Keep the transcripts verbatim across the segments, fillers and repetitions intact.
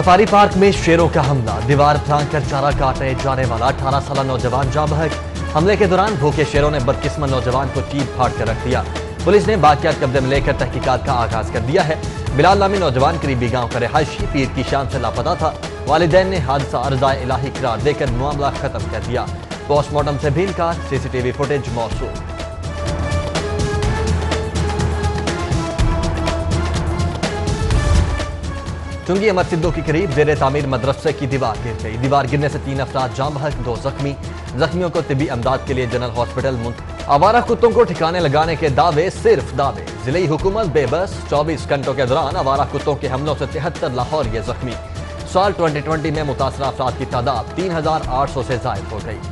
Safari park में शेरों का हमला, दीवार फांग कर चारा काटने जाने वाला अठारह साल नौजवान जाँ बहक। हमले के दौरान भूखे शेरों ने बदकिस्मत नौजवान को चीर फाड़ कर रख दिया। पुलिस ने वाकयात कब्जे में लेकर तहकीकात का आगाज कर दिया है। बिलाल नामी नौजवान करीबी गांव का रिहायशी पीर की शाम से लापता था। वालिदैन ने हादसा अर्ज़ाए इलाही करार देकर मामला खत्म कर दिया। पोस्टमार्टम से भी इनकार, सीसीटीवी फुटेज मौसूल। चुंगी अमर सिद्धू के करीब जेर तामीर मदरसे की दीवार गिर गई। दीवार गिरने से तीन अफराद जाँ बहक, दो जख्मी। जख्मियों को तिब्बी अमदाद के लिए जनरल हॉस्पिटल मुंतकिल। आवारा कुत्तों को ठिकाने लगाने के दावे सिर्फ दावे, जिले हुकूमत बेबस। चौबीस घंटों के दौरान आवारा कुत्तों के हमलों से तिहत्तर लाहौरिये जख्मी। साल दो हज़ार बीस में मुतासरा अफराद की तादाद तीन हजार आठ सौ से जायद हो गई।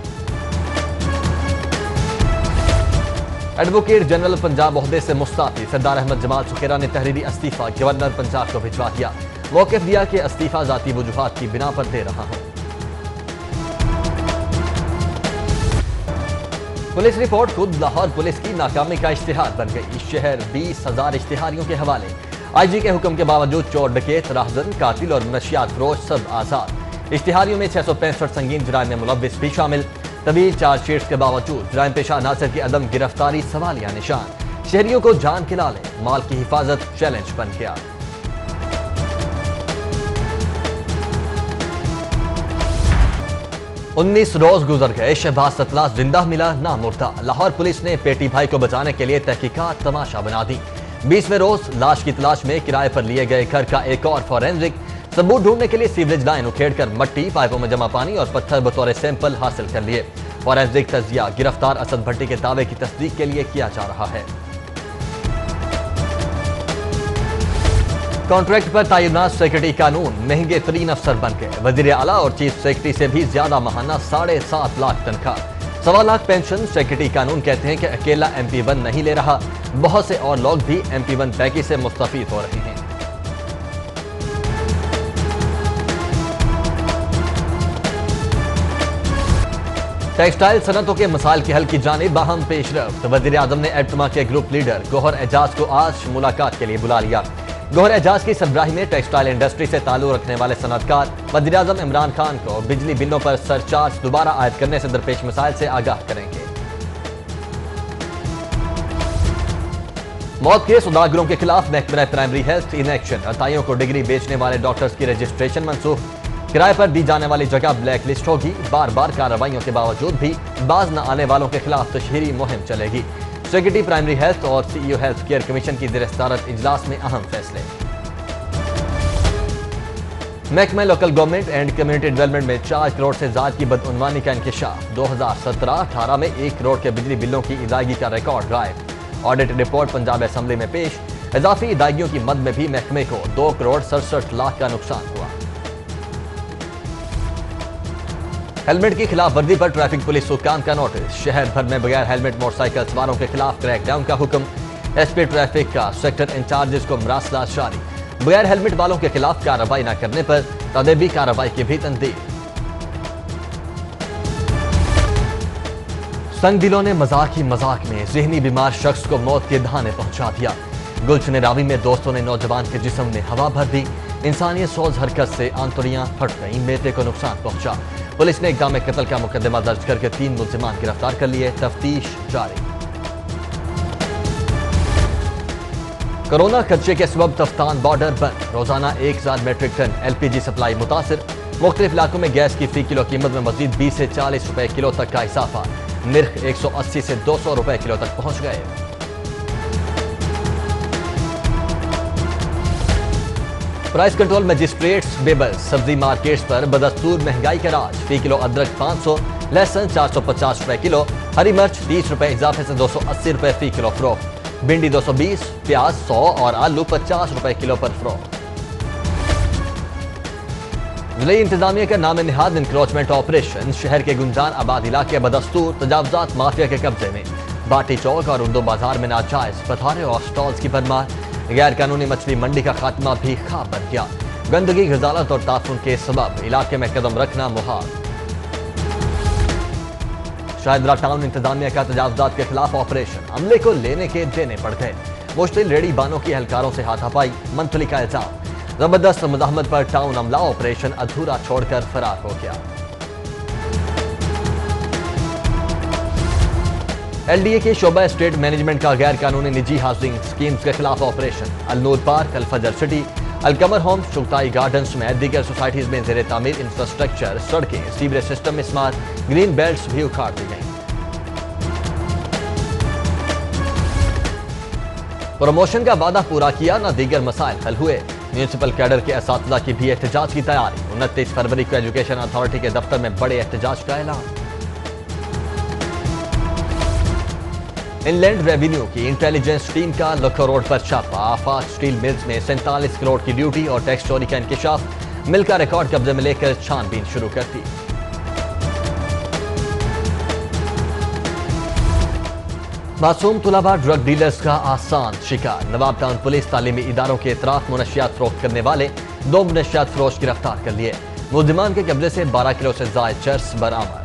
एडवोकेट जनरल पंजाब ओहदे से मुस्ताफी, सरदार अहमद जमाल सुखेरा ने तहरीरी इस्तीफा गवर्नर पंजाब को भिजवा दिया। मौक़िफ़ दिया कि इस्तीफा जाती वजूहात की बिना पर दे रहा हूं। पुलिस रिपोर्ट खुद लाहौर पुलिस की नाकामी का इश्तिहार बन गई। शहर बीस हजार इश्तिहारियों के हवाले। आई जी के हुक्म के बावजूद चोर, डकैत, राहजन, कातिल और मनशियात फरोश सब आजाद। इश्तिहारियों में छह सौ पैंसठ संगीन जुराइम में मुलव्विस भी शामिल। तवील चार्जशीट्स के बावजूद जुराइम पेशा नासिर की अदम गिरफ्तारी सवालिया निशान। शहरियों को जान के लाले, माल की हिफाजत चैलेंज बन गया। उन्नीस रोज गुजर गए, शहबाज सतलास जिंदा मिला ना मुर्दा। लाहौर पुलिस ने पेटी भाई को बचाने के लिए तहकीकात तमाशा बना दी। बीसवें रोज लाश की तलाश में किराए पर लिए गए घर का एक और फॉरेंसिक सबूत ढूंढने के लिए सीवरेज लाइन उखेड़कर मट्टी, पाइपों में जमा पानी और पत्थर बतौर सैंपल हासिल कर लिए। फॉरेंसिक तजिया गिरफ्तार असद भट्टी के दावे की तस्दीक के लिए किया जा रहा है। कॉन्ट्रैक्ट पर तैनात सेक्रेटरी कानून महंगे तरीन अफसर बन गए। वजीर आला और चीफ सेक्रेटरी से भी ज्यादा महाना साढ़े सात लाख तनख्वाह, सवा लाख पेंशन। सेक्रेटरी कानून कहते हैं कि अकेला एम पी वन नहीं ले रहा, बहुत से और लोग भी एम पी वन पैकेज से मुस्तफीद हो रहे हैं। टेक्सटाइल सनतों के मसाइल के हल की जानिब बाहम पेशरफ्त। वजीर आजम ने एटमा के ग्रुप लीडर गौहर एजाज को आज मुलाकात के लिए बुला लिया। गौहर एजाज की सरबराही में टेक्सटाइल इंडस्ट्री से ताल्लुक रखने वाले सनतकार वजीर आजम इमरान खान को बिजली बिलों पर सरचार्ज दोबारा आयद करने से दरपेश मसाइल से आगाह करेंगे। मौत के सौदागरों के खिलाफ महकमा प्राइमरी हेल्थ इन एक्शन। अताइयों को डिग्री बेचने वाले डॉक्टर्स की रजिस्ट्रेशन मनसूख। किराए पर दी जाने वाली जगह ब्लैक लिस्ट होगी। बार बार कार्रवाइयों के बावजूद भी बाज न आने वालों के खिलाफ तशहीरी मुहिम चलेगी। सेक्रेटरी प्राइमरी हेल्थ और सीईओ हेल्थ केयर कमीशन की ज़ेर सदारत इजलास में अहम फैसले। महकमा local government and community development में चार करोड़ से ज्यादा की बदउनवानी का इंकशाफ। दो हजार सत्रह अठारह में एक करोड़ के बिजली बिलों की अदायगी का रिकॉर्ड गायब। ऑडिट रिपोर्ट पंजाब असेंबली में पेश। इजाफी अदायगियों की मद में भी महकमे को दो करोड़ सड़सठ लाख का नुकसान हुआ। हेलमेट की खिलाफ वर्जी पर ट्रैफिक पुलिस हुक्काम का नोटिस। शहर भर में बगैर हेलमेट मोटरसाइकिल सवारों के खिलाफ क्रैकडाउन का हुक्म। एसपी ट्रैफिक का सेक्टर इंचार्जेस को मरासला जारी। बगैर हेलमेट वालों के खिलाफ कार्रवाई न करने पर तदेबी कार्रवाई की भी तंदीद। संग दिलों ने मजाक ही मजाक में जहनी बीमार शख्स को मौत के दहाने पहुंचा दिया। गुलशन रावी में दोस्तों ने नौजवान के जिस्म में हवा भर दी। इंसानियत सोज हरकत से आंतड़ियां फट गई, बेटे को नुकसान पहुंचा। पुलिस ने इक़दाम कत्ल का मुकदमा दर्ज करके तीन मुल्जिमान गिरफ्तार कर लिए, तफ्तीश जारी। कोरोना खदशे के सबब तफ्तान बॉर्डर बंद। रोजाना एक हजार metric ton L P G supply मुतासिर। मुख्तलिफ इलाकों में गैस की फी किलो कीमत में मजीद बीस से चालीस रुपए किलो तक का इजाफा। निर्ख एक सौ अस्सी से दो सौ रुपए किलो तक पहुंच गए। प्राइस कंट्रोल मजिस्ट्रेट्स बेबस। सब्जी मार्केट्स पर बदस्तूर महंगाई का राज। फी किलो अदरक पाँच सौ, लहसुन चार सौ पचास रुपए किलो, हरी मिर्च तीस रुपए इजाफे से दो सौ अस्सी रुपए फी किलो फरोख्त। भिंडी दो सौ बीस, प्याज सौ और आलू पचास रुपए किलो पर फरोख्त। जिले इंतजामिया का नाम निहाद इंक्रोचमेंट ऑपरेशन। शहर के गुंजान आबाद इलाके बदस्तूर तजावजात माफिया के कब्जे में। बाटी चौक और उर्दू बाजार में नाजायज पथारे और स्टॉल्स की भरमार। गैर कानूनी मछली मंडी का खात्मा भी खाब बन गया। गंदगी, गजालत और ताफुन के सबब इलाके में कदम रखना मुहाल। शाहदरा टाउन इंतजामिया का तजावजात के खिलाफ ऑपरेशन। अमले को लेने के देने पड़ गए। मुश्तिल रेडी बानों की एहलकारों से हाथापाई, मंथली का इल्जाम। जबरदस्त मुजाहमत पर टाउन अमला ऑपरेशन अधूरा छोड़कर फरार हो गया। एलडीए के शोबा स्टेट मैनेजमेंट का गैर कानूनी निजी हाउसिंग स्कीम्स के खिलाफ operation. Alnoor park, Alfajr city, Alqamar homes, Chughtai gardens में दीगर सोसाइटीज में जेर तामीर इंफ्रास्ट्रक्चर, सड़कें, सीवरेज सिस्टम में स्मार्ट ग्रीन बेल्ट्स भी उखाड़ दी गई। प्रमोशन का वादा पूरा किया, न दीगर मसाइल हल हुए। म्यूनिसिपल कैडर के असातिज़ा की भी एहतजाज की तैयारी। उनतीस फरवरी को एजुकेशन अथॉरिटी के दफ्तर में बड़े एहतजाज का ऐलान। इनलैंड रेवेन्यू की इंटेलिजेंस टीम का लखनऊ रोड पर छापा। आफाक स्टील मिल्स में सैंतालीस करोड़ की ड्यूटी और टैक्स चोरी का इंकशाफ। मिल का रिकॉर्ड कब्जे में लेकर छानबीन शुरू कर दी। मासूम तुलाबा ड्रग डीलर्स का आसान शिकार। नवाब टाउन पुलिस तालीमी इदारों के इतराफ मुनशियात फरोख्त करने वाले दो मुनशियात फरोश गिरफ्तार कर लिए। मुल्जिमान के कब्जे से बारह किलो से ज्यादा चर्स बरामद।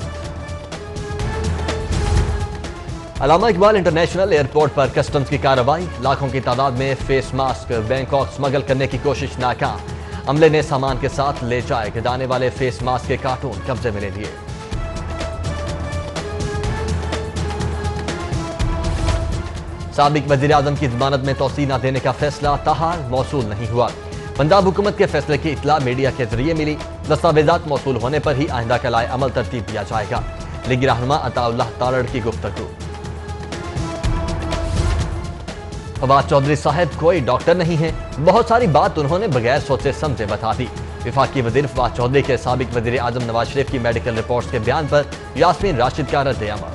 अल्लामा इकबाल इंटरनेशनल एयरपोर्ट पर कस्टम्स की कार्रवाई। लाखों की तादाद में फेस मास्क बैंकॉक स्मगल करने की कोशिश नाकाम। अमले ने सामान के साथ ले जाए जाने वाले फेस मास्क के कार्टून कब्जे में ले लिए। साबिक वजीर आजम की जमानत में तोसी न देने का फैसला ताहाल मौसूल नहीं हुआ। पंजाब हुकूमत के फैसले की इतला मीडिया के जरिए मिली। दस्तावेजात मौसूल होने पर ही आइंदा के लाए अमल तरतीब दिया जाएगा। लीगी रहनुमा अताउल्लाह तारड़ की गुफ्तगू। फवाद चौधरी साहब कोई डॉक्टर नहीं है, बहुत सारी बात उन्होंने बगैर सोचे समझे बता दी। विफाकी वजीर फवाद चौधरी के साबिक वजीर आजम नवाज शरीफ की मेडिकल रिपोर्ट्स के बयान पर यास्मीन राशिद का रद्द-ए-अमल।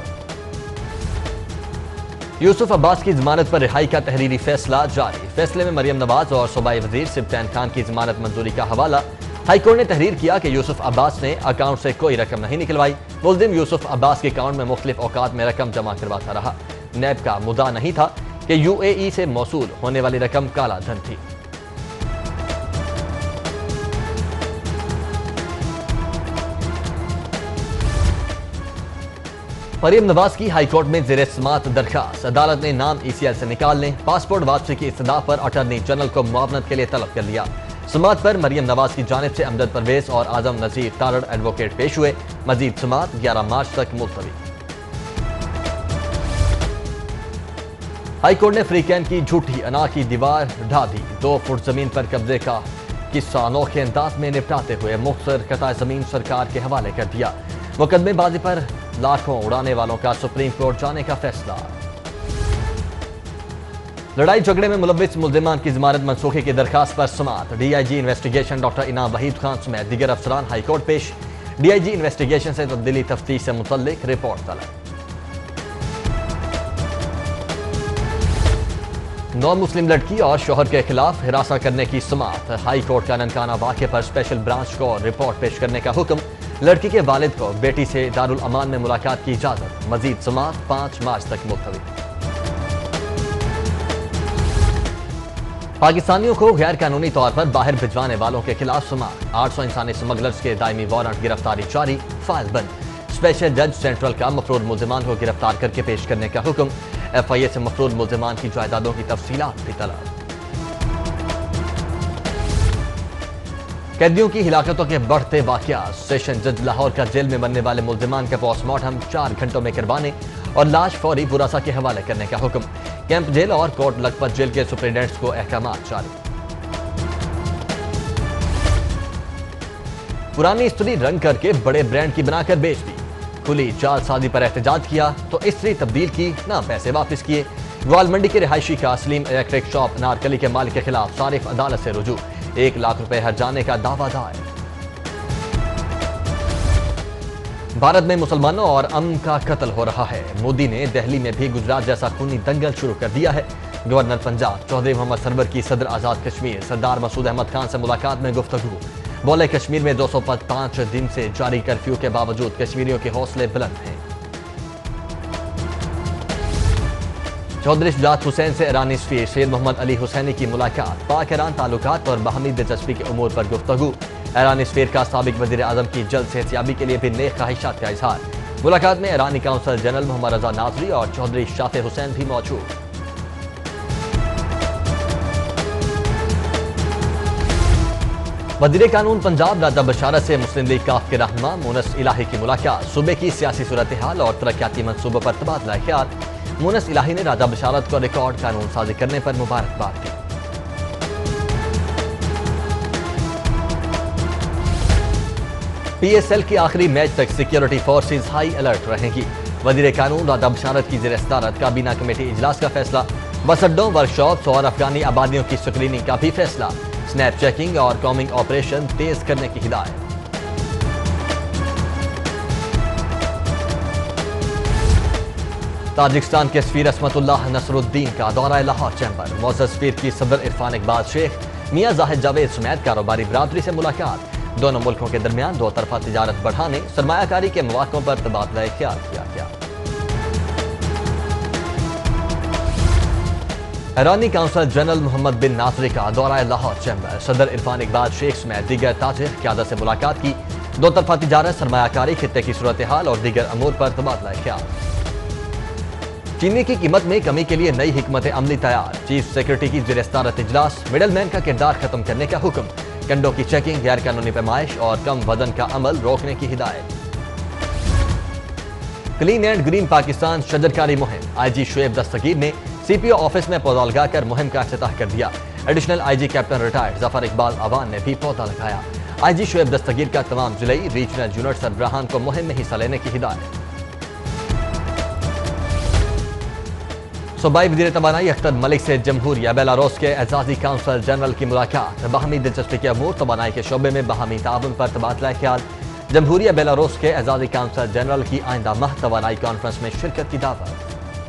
यूसुफ अब्बास की जमानत पर रिहाई का तहरीरी फैसला जारी। फैसले में मरियम नवाज और सूबाई वजीर सिब्तैन खान की जमानत मंजूरी का हवाला। हाईकोर्ट ने तहरीर किया कि यूसुफ अब्बास ने अकाउंट से कोई रकम नहीं निकलवाई। मुल्जिम यूसुफ अब्बास के अकाउंट में मुख्तलिफ औकात में रकम जमा करवाता रहा। नैब का मुद्दा नहीं था कि यूएई से मौसूल होने वाली रकम काला धन थी। मरियम नवाज की हाईकोर्ट में जेर समात दरखास्त। अदालत ने नाम ईसीएल से निकालने, पासपोर्ट वापसी की इस्तदा पर अटॉर्नी जनरल को मुआवनत के लिए तलब कर लिया। समात पर मरियम नवाज की जानिब से अमजद परवेज और आजम नजीर तारड़ एडवोकेट पेश हुए। मजीद समात ग्यारह मार्च तक मुलतवी। हाईकोर्ट ने फ्रीकैन की झूठी अना की दीवार ढा दी। दो फुट जमीन पर कब्जे का किस्सा अनोखे अंदाज में निपटाते हुए मुख्तर कता जमीन सरकार के हवाले कर दिया। मुकदमेबाजी पर लाखों उड़ाने वालों का सुप्रीम कोर्ट जाने का फैसला। लड़ाई झगड़े में मुलव्विस मुल्जिमान की जमानत मनसूखे की दरखास्त पर समात। डीआईजी इन्वेस्टिगेशन डॉक्टर इनाम वहीद खान समेत दीगर अफसरान हाईकोर्ट पेश। डीआईजी इन्वेस्टिगेशन से तब्दीली तफ्तीश से मुतल्लिक रिपोर्ट तलब। नौ मुस्लिम लड़की और शोहर के खिलाफ हिरासत करने की समात। हाई कोर्ट का ननकाना वाक़े पर स्पेशल ब्रांच को रिपोर्ट पेश करने का हुक्म। लड़की के वालिद को बेटी से दारुल अमान में मुलाकात की इजाजत। मजीद समात पाँच मार्च तक मुलतवी। पाकिस्तानियों को गैर कानूनी तौर पर बाहर भिजवाने वालों के खिलाफ समात। आठ सौ इंसानी स्मगलर्स के दायमी वारंट गिरफ्तारी जारी, फाइल बंद। स्पेशल जज सेंट्रल का मफरूद मुल्जिमान को गिरफ्तार करके पेश करने का हुक्म। एफ आई ए से मफरूद मुल्जिमान की जायदादों की तफसीलात भी तलब। कैदियों की हिलाकतों के बढ़ते वाकयात। सेशन जज लाहौर का जेल में बनने वाले मुल्जिमान का पोस्टमार्टम चार घंटों में करवाने और लाश फौरी बुरासा के हवाले करने का हुक्म। कैंप जेल और कोट लखपत जेल के सुपरिटेंडेंट्स को अहकामात जारी। पुरानी स्त्री रंग करके बड़े ब्रांड की बनाकर बेच दी। खुली जालसाजी पर एहतजाज किया तो स्त्री तब्दील की, ना पैसे वापस किए। ग्वाल मंडी के रिहायशी का सलीम इलेक्ट्रिक शॉप नारकली के मालिक के खिलाफ सारिफ अदालत से रुजू। एक लाख रुपए हर जाने का दावा दायर। भारत में मुसलमानों और अमन का कत्ल हो रहा है। मोदी ने दिल्ली में भी गुजरात जैसा खूनी दंगल शुरू कर दिया है। गवर्नर पंजाब चौधरी मोहम्मद सरवर की सदर आजाद कश्मीर सरदार मसूद अहमद खान से मुलाकात में गुफ्तगू। बोले कश्मीर में दो सौ पांच दिन से जारी कर्फ्यू के बावजूद कश्मीरियों के हौसले बुलंद हैं। चौधरी शुजात हुसैन से ईरानी सफीर सैयद मोहम्मद अली हुसैनी की मुलाकात। पाक ईरान ताल्लुकात और बाहमी दिलचस्पी के उमूर पर गुफ्तगू। ईरानी सफीर का साबिक वजीर आजम की जल्द सेहतयाबी के लिए भी नेक ख्वाहिशात का इजहार। मुलाकात में ईरानी consul general Mohammad Raza Nazari और चौधरी शाफे हुसैन भी मौजूद। وزیر قانون پنجاب راجہ بشارت سے مسلم لیگ کاف کے رہنما مونس الہی کی ملاقات، صوبے کی سیاسی صورتحال اور ترقیاتی منصوبوں پر تبادلہ خیال۔ مونس الہی نے راجہ بشارت کو ریکارڈ قانون سازی کرنے پر مبارکباد دی۔ پی ایس ایل کی آخری میچ تک سیکیورٹی فورسز ہائی الرٹ رہیں گی۔ وزیر قانون راجہ بشارت کی زیر صدارت کابینہ کمیٹی اجلاس کا فیصلہ، بس اڈوں، ورکشاپس اور افغانی آبادیوں کی سکریننگ کا بھی فیصلہ، سنیپ چیکنگ اور کامنگ آپریشن تیز کرنے کی ہدایت۔ تاجکستان کے سفیر عصمت اللہ نصر الدین کا دورہ لاہور چیمبر، معزز سفیر کی صدر عرفان اقبال شیخ، میاں زاہد جاوید سمیت کاروباری برادری سے ملاقات، دونوں ملکوں کے درمیان دو طرفہ تجارت بڑھانے، سرمایہ کاری کے مواقع پر تبادلہ خیال کیا گیا۔ ایرانی consul general Mohammad bin Nasiri کا دورہ لاہور چیمبر، صدر عرفان اقبال شیخ سمیت دیگر تاجر قیادت سے ملاقات کی، دو طرفہ تجارت، سرمایہ کاری، خطے کی صورتحال اور دیگر امور پر تبادلہ خیال۔ چینی کی قیمت میں کمی کے لیے نئی حکمت عملی تیار، چیف سیکرٹری کی زیر صدارت اجلاس، مڈل مین کا کردار ختم کرنے کا حکم، کنڈوں کی چیکنگ، غیر قانونی پیمائش اور کم وزن کا عمل روکنے کی ہدایت۔ کلین اینڈ گرین پاکستان شجرکاری مہم، آئی جی شعیب دستگیر نے سی پی او آفس میں پودا لگا کر مہم کا افتتاح کر دیا۔ Additional I G captain retired Zafar Iqbal Awan نے بھی پودا لگایا۔ آئی جی شعیب دستگیر کا تمام ضلعی ریجنل یونٹ سربراہان کو مہم میں حصہ لینے کی ہدایت۔ صوبائی وزیر توانائی اختر ملک سے جمہوریہ بیلاروس کے اعزازی کونسل جنرل کی ملاقات، باہمی دلچسپی کے امور، توانائی کے شعبے میں باہمی تعاون پر تبادلہ خیال۔ جمہوریہ بیلاروس کے اعزازی کونسل جنرل کی آئندہ ماہ توانائی کانفرنس میں شرکت کی دعوت۔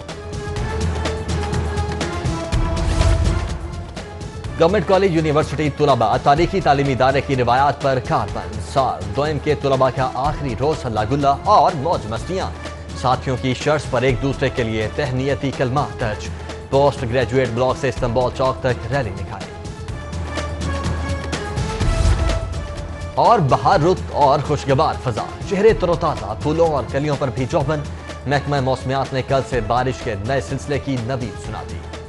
گورنمنٹ کالج یونیورسٹی طلباء تاریخی تعلیمی ادارے کی روایات پر کاربند، سال دوئم کے طلباء کا آخری روز ہلا گلا اور موج مستیاں، ساتھیوں کی شرطس پر ایک دوسرے کے لیے تہنیتی کلمات درج، پوسٹ گریجویٹ بلاک سے استنبول چوک تک ریلی نکالی۔ اور بہار رت اور خوشگوار فضا، چہرے تر و تازہ، پھولوں اور کلیوں پر بھی چوبن، محکمہ موسمیات نے کل سے بارش کے نئے سلسلے کی نوید سنا دی۔